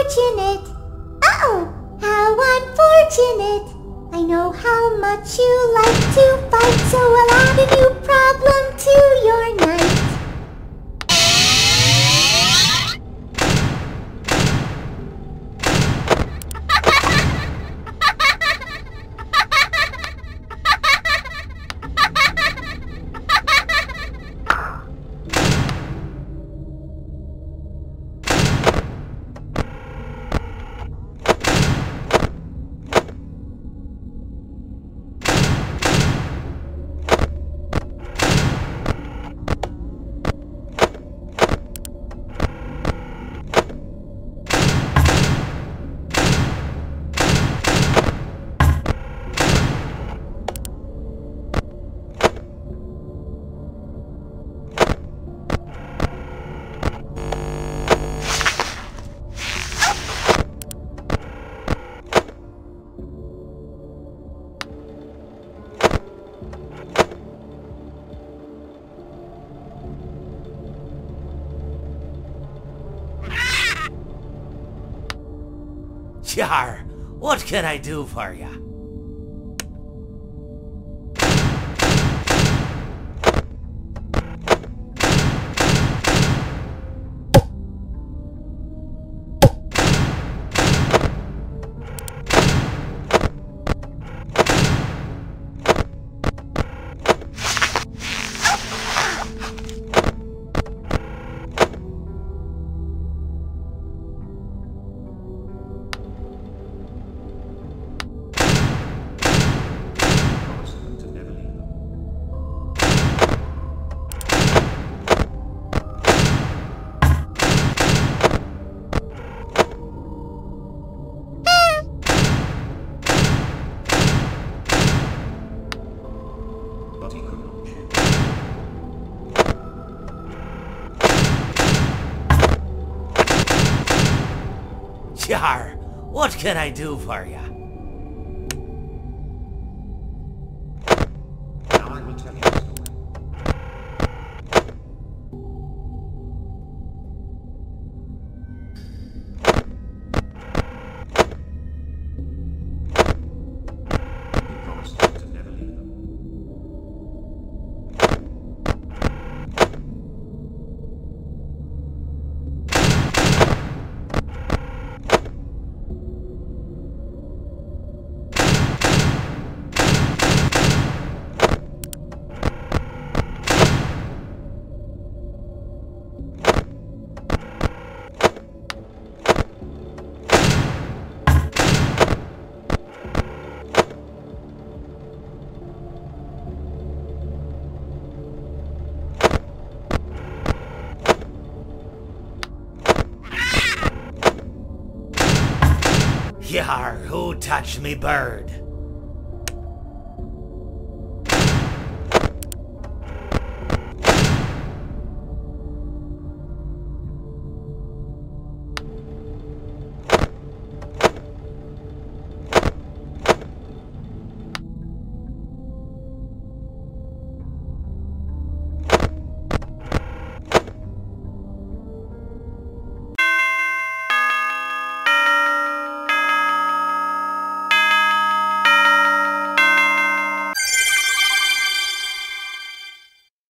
unfortunate. Uh-oh, how unfortunate. I know how much you like to fight, so I'll add a new problem to your night. Yar, what can I do for ya? Yar, what can I do for ya? Now I will tell you a story. He promised to never leave them. Yar, who touched me bird?